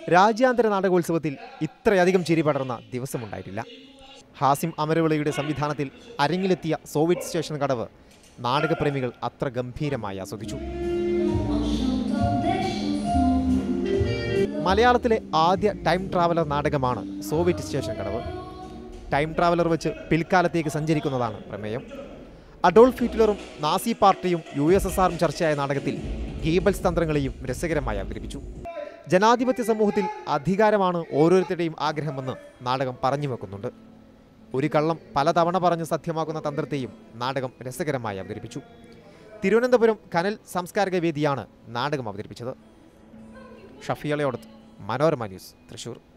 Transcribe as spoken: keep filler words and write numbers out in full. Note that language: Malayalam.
രാജ്യാന്തര നാടകോത്സവത്തിൽ ഇത്രയധികം ചിരി പടർന്ന ദിവസമുണ്ടായിട്ടില്ല. ഹാസിം അമരവിളയുടെ സംവിധാനത്തിൽ അരങ്ങിലെത്തിയ സോവിയറ്റ് സ്റ്റേഷൻ കടവ് നാടകപ്രേമികൾ അത്ര ഗംഭീരമായി ആസ്വദിച്ചു. മലയാളത്തിലെ ആദ്യ ടൈം ട്രാവലർ നാടകമാണ് Soviet station Kadavu. Time traveller വെച്ച് പിൽക്കാലത്തേക്ക് സഞ്ചരിക്കുന്നതാണ് പ്രമേയം. അഡോൾഫ് ഹിറ്റ്ലറും നാസി പാർട്ടിയും യു എസ് എസ് ആറും ചർച്ചയായ നാടകത്തിൽ ഗീബൽസ് തന്ത്രങ്ങളെയും രസകരമായി അവതരിപ്പിച്ചു. ജനാധിപത്യ സമൂഹത്തിൽ അധികാരമാണ് ഓരോരുത്തരുടെയും ആഗ്രഹമെന്ന് നാടകം പറഞ്ഞു വെക്കുന്നുണ്ട്. ഒരു കള്ളം പലതവണ പറഞ്ഞ് സത്യമാക്കുന്ന തന്ത്രത്തെയും നാടകം രസകരമായി അവതരിപ്പിച്ചു. തിരുവനന്തപുരം കനൽ സാംസ്കാരിക വേദിയാണ് നാടകം അവതരിപ്പിച്ചത്. ഷഫിയളയോടത്ത്, മനോരമ ന്യൂസ്, തൃശൂർ.